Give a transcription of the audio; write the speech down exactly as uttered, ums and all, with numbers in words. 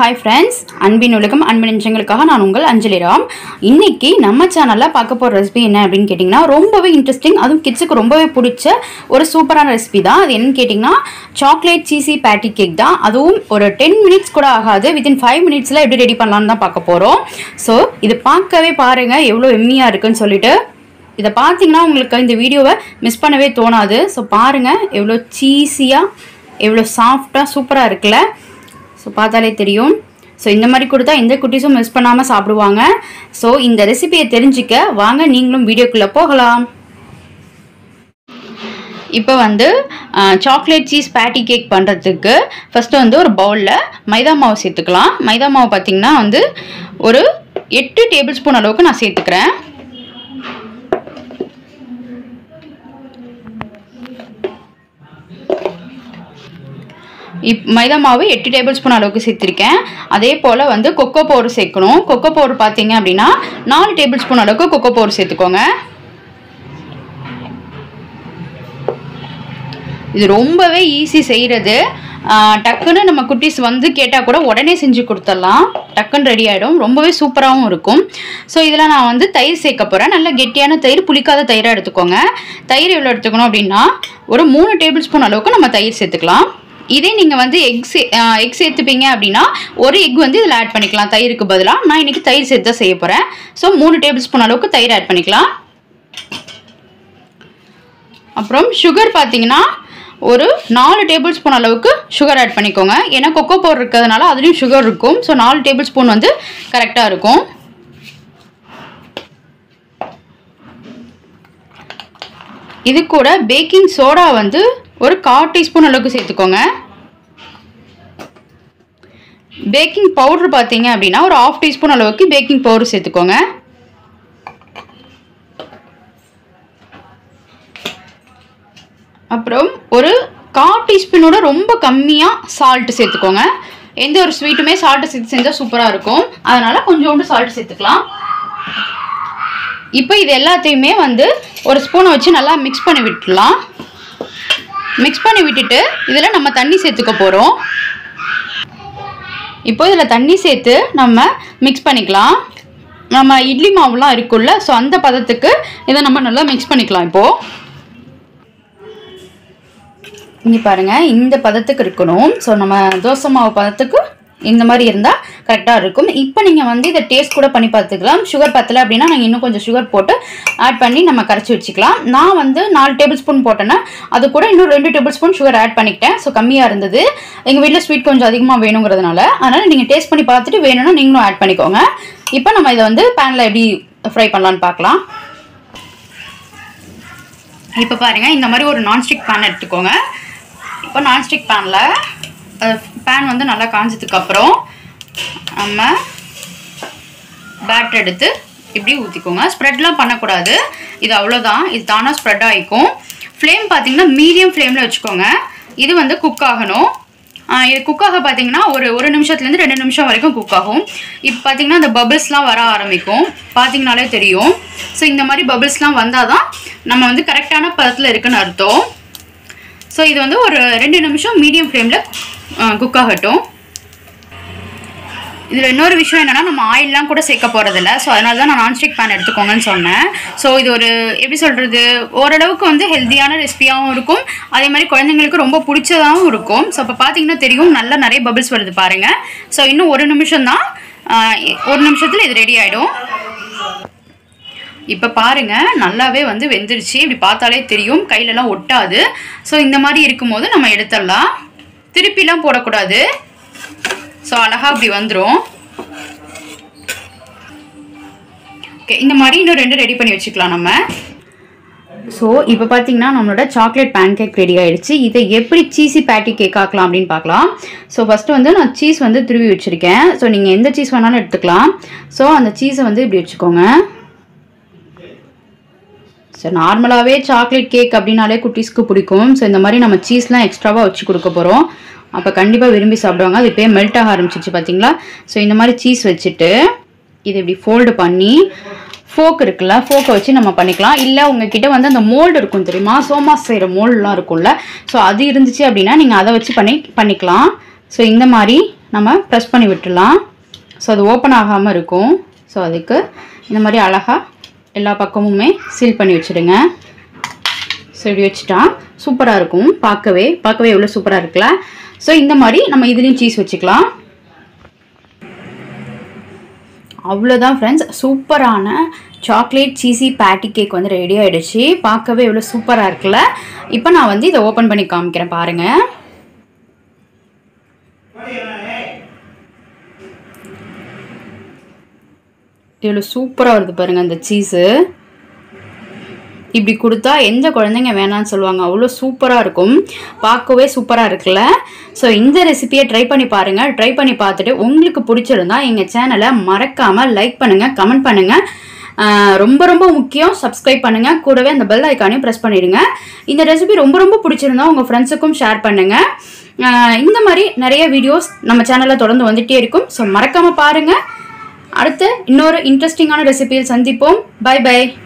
Hi friends, Anbin Ulagam, Anbin நெஞ்சங்களுக்காக நான் உங்கள் அஞ்சலி ராம். இன்னைக்கு நம்ம சேனல்ல பார்க்க போற ரெசிபி என்ன அப்படினு கேட்டிங்கனா ரொம்பவே இன்ட்ரஸ்டிங், அதுவும் கிட்ஸ்க்கு ரொம்பவே பிடிச்ச ஒரு சூப்பரான ரெசிபி தான். அது என்னன்னு கேட்டிங்கனா சாக்லேட் சீசி பேட்டி கேக் தான். அதுவும் ஒரு ten minutes கூட ஆகாது, within five minutesல எப்படி ரெடி பண்ணலாம்னு தான் பார்க்க போறோம். சோ இது பார்க்கவே பாருங்க எவ்வளவு எம்மியா இருக்குன்னு சொல்லிட்டு. இத பாத்தீங்கன்னா உங்களுக்கு இந்த வீடியோவை மிஸ் பண்ணவே தோணாது. சோ பாருங்க எவ்வளவு சீசியா எவ்வளவு சாஃப்ட்டா சூப்பரா இருக்குல. சோ பார்த்தாலே தெரியும். சோ இந்த மாதிரி கொடுத்தா எந்த குட்டீஸும் மிஸ் பண்ணாம சாப்பிடுவாங்க. சோ இந்த ரெசிபியை தெரிஞ்சிக்க வாங்க நீங்களும் வீடியோக்குள்ள போகலாம். இப்போ வந்து சாக்லேட் சீஸ் பேட்டி கேக் பண்ணுறதுக்கு ஃபஸ்ட்டு வந்து ஒரு பவுலில் மைதா மாவு சேர்த்துக்கலாம். மைதா மாவு பார்த்திங்கன்னா வந்து ஒரு எட்டு டேபிள் ஸ்பூன் அளவுக்கு நான் சேர்த்துக்கிறேன். இப் மைதா மாவு எட்டு டேபிள் ஸ்பூன் அளவுக்கு சேர்த்திருக்கேன். அதே போல் வந்து கொக்கோ பவுடர் சேர்க்கணும். கொக்கோ பவுடர் பார்த்தீங்க அப்படின்னா நாலு டேபிள் ஸ்பூன் அளவுக்கு கொக்கோ பவுடர் சேர்த்துக்கோங்க. இது ரொம்பவே ஈஸி செய்கிறது. டக்குன்னு நம்ம குட்டீஸ் வந்து கேட்டால் கூட உடனே செஞ்சு கொடுத்துடலாம். டக்குன்னு ரெடி ஆகிடும், ரொம்பவே சூப்பராகவும் இருக்கும். ஸோ இதில் நான் வந்து தயிர் சேர்க்க போகிறேன். நல்ல கெட்டியான தயிர், புளிக்காத தயிராக எடுத்துக்கோங்க. தயிர் எவ்வளோ எடுத்துக்கணும் அப்படின்னா ஒரு மூணு டேபிள் ஸ்பூன் அளவுக்கு நம்ம தயிர் சேர்த்துக்கலாம். இதே நீங்கள் வந்து எக் சே எக் சேர்த்துப்பீங்க அப்படின்னா ஒரு எக் வந்து இதில் ஆட் பண்ணிக்கலாம் தயிருக்கு பதிலாக. நான் இன்றைக்கி தயிர் சேர்த்து தான் செய்ய போகிறேன். ஸோ மூணு டேபிள் ஸ்பூன் அளவுக்கு தயிர் ஆட் பண்ணிக்கலாம். அப்புறம் சுகர் பார்த்தீங்கன்னா ஒரு நாலு டேபிள் ஸ்பூன் அளவுக்கு சுகர் ஆட் பண்ணிக்கோங்க. ஏன்னா கொக்கோ பவுடர் இருக்கிறதுனால அதுலேயும் சுகர் இருக்கும். ஸோ நாலு டேபிள் ஸ்பூன் வந்து கரெக்டாக இருக்கும். இது கூட பேக்கிங் சோடா வந்து ஒரு கால் டீஸ்பூன் அளவுக்கு சேர்த்துக்கோங்க. பேக்கிங் பவுடர் பார்த்தீங்க அப்படின்னா ஒரு ஆஃப் டீஸ்பூன் அளவுக்கு பேக்கிங் பவுடர் சேர்த்துக்கோங்க. அப்புறம் ஒரு கால் டீஸ்பூனோட ரொம்ப கம்மியாக சால்ட் சேர்த்துக்கோங்க. எந்த ஒரு ஸ்வீட்டுமே சால்ட்டு சேர்த்து செஞ்சால் சூப்பராக இருக்கும். அதனால் கொஞ்சோண்டு சால்ட் சேர்த்துக்கலாம். இப்போ இது எல்லாத்தையுமே வந்து ஒரு ஸ்பூனை வச்சு நல்லா மிக்ஸ் பண்ணி விட்டுடலாம். மிக்ஸ் பண்ணி விட்டுட்டு இதில் நம்ம தண்ணி சேர்த்துக்க போகிறோம். இப்போ இதில் தண்ணி சேர்த்து நம்ம மிக்ஸ் பண்ணிக்கலாம். நம்ம இட்லி மாவுலாம் இருக்குல்ல, ஸோ அந்த பதத்துக்கு இதை நம்ம நல்லா மிக்ஸ் பண்ணிக்கலாம். இப்போது இங்கே பாருங்கள், இந்த பதத்துக்கு இருக்கணும். ஸோ நம்ம தோசை மாவு பதத்துக்கு இந்த மாதிரி இருந்தால் கரெக்டாக இருக்கும். இப்போ நீங்கள் வந்து இதை டேஸ்ட் கூட பண்ணி பார்த்துக்கலாம். சுகர் பத்தலை அப்படின்னா நாங்கள் இன்னும் கொஞ்சம் சுகர் போட்டு ஆட் பண்ணி நம்ம கரைச்சி வச்சுக்கலாம். நான் வந்து நாலு டேபிள் ஸ்பூன் போட்டேன்னா அது கூட இன்னும் ரெண்டு டேபிள் ஸ்பூன் சுகர் ஆட் பண்ணிக்கிட்டேன். ஸோ கம்மியாக இருந்தது. எங்கள் வீட்டில் ஸ்வீட் கொஞ்சம் அதிகமாக வேணுங்கிறதுனால, அதனால் நீங்கள் டேஸ்ட் பண்ணி பார்த்துட்டு வேணும்னா நீங்களும் ஆட் பண்ணிக்கோங்க. இப்போ நம்ம இதை வந்து பேனில் எப்படி ஃப்ரை பண்ணலான்னு பார்க்கலாம். இப்போ பாருங்கள், இந்த மாதிரி ஒரு நான்ஸ்டிக் பேன் எடுத்துக்கோங்க. இப்போ நான்ஸ்டிக் பேனில் பேன் வந்து நல்லா காஞ்சதுக்கப்புறம் நம்ம பேட்டர் எடுத்து இப்படி ஊற்றிக்கோங்க. ஸ்ப்ரெட்லாம் பண்ணக்கூடாது, இது அவ்வளோதான். இது தானாக ஸ்ப்ரெட் ஆகிக்கும். ஃப்ளேம் பார்த்தீங்கன்னா மீடியம் ஃப்ளேமில் வச்சுக்கோங்க. இது வந்து குக் ஆகணும். இது குக்காக பார்த்தீங்கன்னா ஒரு ஒரு நிமிஷத்துலேருந்து ரெண்டு நிமிஷம் வரைக்கும் குக் ஆகும். இப்போ பார்த்தீங்கன்னா அந்த பபிள்ஸ்லாம் வர ஆரம்பிக்கும், பார்த்தீங்கனாலே தெரியும். ஸோ இந்த மாதிரி பபிள்ஸ்லாம் வந்தால் தான் நம்ம வந்து கரெக்டான பதத்தில் இருக்குன்னு அர்த்தம். ஸோ இது வந்து ஒரு ரெண்டு நிமிஷம் மீடியம் ஃப்ளேமில் குக் ஆகட்டும். இதில் இன்னொரு விஷயம் என்னென்னா நம்ம ஆயிலெலாம் கூட சேர்க்க போகிறதில்ல. ஸோ அதனால தான் நான் நான்ஸ்டிக் பேன் எடுத்துக்கோங்கன்னு சொன்னேன். ஸோ இது ஒரு எப்படி சொல்கிறது, ஓரளவுக்கு வந்து ஹெல்த்தியான ரெசிபியாகவும் இருக்கும், அதே மாதிரி குழந்தைங்களுக்கு ரொம்ப பிடிச்சதாகவும் இருக்கும். ஸோ இப்போ பார்த்தீங்கன்னா தெரியும், நல்லா நிறைய பபிள்ஸ் வருது பாருங்கள். ஸோ இன்னும் ஒரு நிமிஷம் தான், ஒரு நிமிஷத்தில் இது ரெடி ஆகிடும். இப்போ பாருங்கள், நல்லாவே வந்து வெந்துருச்சு. இப்படி பார்த்தாலே தெரியும், கையிலலாம் ஒட்டாது. ஸோ இந்த மாதிரி இருக்கும்போது நம்ம எடுத்துடலாம். திருப்பிலாம் போடக்கூடாது. ஸோ அழகாக இப்படி வந்துடும். ஓகே, இந்த மாதிரி இன்னும் ரெண்டு ரெடி பண்ணி வச்சுக்கலாம் நம்ம. ஸோ இப்போ பார்த்தீங்கன்னா நம்மளோட சாக்லேட் பேன் கேக் ரெடி ஆகிடுச்சு. இதை எப்படி சீஸி பேட்டி கேக் ஆக்கலாம் அப்படின்னு பார்க்கலாம். ஸோ ஃபஸ்ட்டு வந்து நான் சீஸ் வந்து துருவி வச்சுருக்கேன். ஸோ நீங்கள் எந்த சீஸ் வேணாலும் எடுத்துக்கலாம். ஸோ அந்த சீஸை வந்து இப்படி வச்சுக்கோங்க. ஸோ நார்மலாகவே சாக்லேட் கேக் அப்படின்னாலே குட்டீஸ்க்கு பிடிக்கும். ஸோ இந்த மாதிரி நம்ம சீஸ்லாம் எக்ஸ்ட்ராவாக வச்சு கொடுக்க போகிறோம். அப்போ கண்டிப்பாக விரும்பி சாப்பிடுவாங்க. அது இப்போயே மெல்ட் ஆக ஆரம்பிச்சிச்சு பார்த்தீங்களா. ஸோ இந்த மாதிரி சீஸ் வச்சுட்டு இது இப்படி ஃபோல்டு பண்ணி ஃபோக் இருக்குல்ல, ஃபோக்கை வச்சு நம்ம பண்ணிக்கலாம். இல்லை உங்ககிட்ட வந்து அந்த மோல்டு இருக்கும் தெரியுமா, சோமாஸ் செய்கிற மோல்டுலாம் இருக்கும்ல, ஸோ அது இருந்துச்சு அப்படின்னா நீங்கள் அதை வச்சு பண்ணி பண்ணிக்கலாம். ஸோ இந்த மாதிரி நம்ம ப்ரெஸ் பண்ணி விட்டுடலாம். ஸோ அது ஓப்பன் ஆகாமல் இருக்கும். ஸோ அதுக்கு இந்த மாதிரி அழகாக எல்லா பக்கமுமே சீல் பண்ணி வச்சுடுங்க. ஸோ இப்படி வச்சுட்டா சூப்பராக இருக்கும். பார்க்கவே பார்க்கவே எவ்வளோ சூப்பராக இருக்குல்ல. ஸோ இந்த மாதிரி நம்ம இதுலேயும் சீஸ் வச்சுக்கலாம். அவ்வளோதான் ஃப்ரெண்ட்ஸ், சூப்பரான சாக்லேட் சீஸி பேட்டி கேக் வந்து ரெடி ஆகிடுச்சு. பார்க்கவே எவ்வளோ சூப்பராக இருக்குல்ல. இப்போ நான் வந்து இதை ஓப்பன் பண்ணி காமிக்கிறேன் பாருங்கள். எவ்வளோ சூப்பராக வருது பாருங்கள் அந்த சீஸு. இப்படி கொடுத்தா எந்த குழந்தைங்க வேணான்னு சொல்லுவாங்க, அவ்வளோ சூப்பராக இருக்கும். பார்க்கவே சூப்பராக இருக்குல்ல. ஸோ இந்த ரெசிபியை ட்ரை பண்ணி பாருங்கள். ட்ரை பண்ணி பார்த்துட்டு உங்களுக்கு பிடிச்சிருந்தா எங்கள் சேனலை மறக்காமல் லைக் பண்ணுங்கள், கமெண்ட் பண்ணுங்கள். ரொம்ப ரொம்ப முக்கியம் சப்ஸ்கிரைப் பண்ணுங்கள். கூடவே அந்த பெல் ஐக்கானையும் ப்ரெஸ் பண்ணிடுங்க. இந்த ரெசிபி ரொம்ப ரொம்ப பிடிச்சிருந்தா உங்கள் ஃப்ரெண்ட்ஸுக்கும் ஷேர் பண்ணுங்கள். இந்த மாதிரி நிறைய வீடியோஸ் நம்ம சேனலில் தொடர்ந்து வந்துகிட்டே இருக்கும். ஸோ மறக்காமல் பாருங்கள். அடுத்து இன்னொரு இன்ட்ரெஸ்டிங்கான ரெசிபியில் சந்திப்போம். Bye by.